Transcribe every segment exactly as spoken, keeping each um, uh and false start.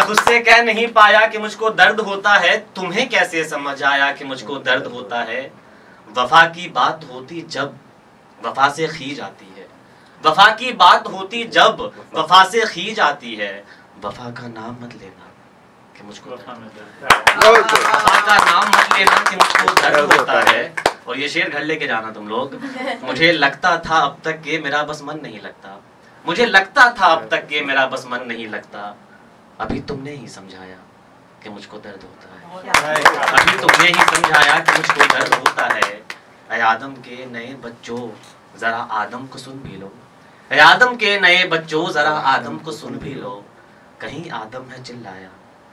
खुद से कह नहीं पाया कि मुझको दर्द होता है, तुम्हें कैसे समझ आया कि मुझको दर्द होता है। वफा की बात होती जब वफा से खीज आती है, वफा की बात होती जब वफा से खीज आती है। वफा का नाम मत लेना कि मुझको वफा का नाम मत लेना कि मुझको दर्द होता है। और ये शेर घर लेके जाना तुम लोग। मुझे लगता था अब तक के मेरा बस मन नहीं लगता, मुझे लगता था अब तक के मेरा बस मन नहीं लगता। अभी तुमने ही समझाया कि मुझको दर्द होता है, अभी तुमने ही समझाया कि मुझको दर्द होता है। ऐ आदम के नए बच्चों जरा आदम को सुन भी लो, ऐ आदम के नए बच्चों जरा आदम को सुन भी लो। कहीं आदम है चिल्लाया,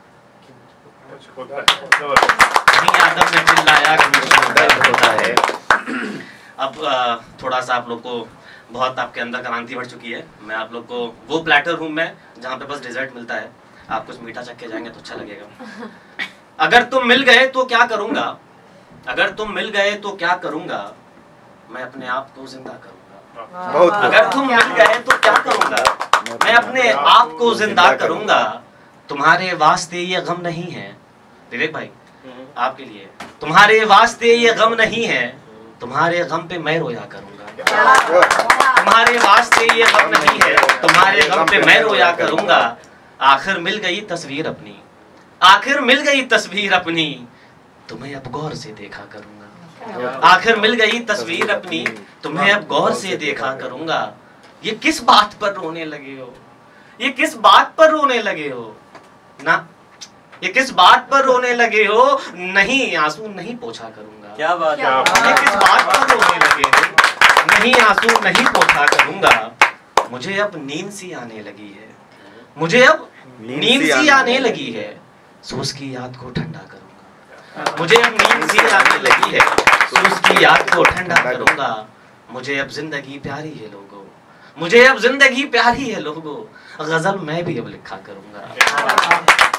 कहीं आदम ने चिल्लाया कि मुझको दर्द होता है। अब थोड़ा सा आप लोग को बहुत आपके अंदर क्रांति बढ़ चुकी है। मैं आप लोग को वो प्लेटर हूँ मैं जहाँ पे बस डिजर्ट मिलता है, आप कुछ मीठा चख के जाएंगे तो अच्छा लगेगा। अगर तुम मिल गए तो क्या करूँगा, अगर तुम मिल गए तो क्या करूँगा, मैं अपने आप को जिंदा करूँगा। अगर तुम मिल गए तो क्या करूँगा, मैं अपने आप को जिंदा करूँगा। तुम्हारे वास्ते ये गम नहीं है, विवेक भाई आपके लिए, तुम्हारे वास्ते ये गम नहीं है, तुम्हारे गम पे मैं रोया करूँगा। तुम्हारे वास्ते ये गम नहीं है, तुम्हारे गम पे मैं रोया करूँगा। आखिर मिल गई तस्वीर अपनी, आखिर मिल गई तस्वीर अपनी, तुम्हें अब गौर से देखा करूँगा। आखिर मिल गई तस्वीर अपनी, तुम्हें अब गौर से देखा करूँगा। ये किस बात पर रोने लगे हो, ये किस बात पर रोने लगे हो ना, ये किस बात पर रोने लगे हो, नहीं आंसू नहीं पोछा करूंगा। क्या बात है, ये किस बात पर रोने लगे हो, नहीं आंसू नहीं पोछा करूंगा। मुझे अब नींद सी आने लगी है, मुझे अब नींद सी आने लगी है, सो उसकी याद को ठंडा करूंगा। मुझे अब नींद सी आने लगी है, सो उसकी याद को ठंडा करूंगा। मुझे अब जिंदगी प्यारी है लोगों, मुझे अब जिंदगी प्यारी है लोगों, गजल मैं भी अब लिखा करूंगा।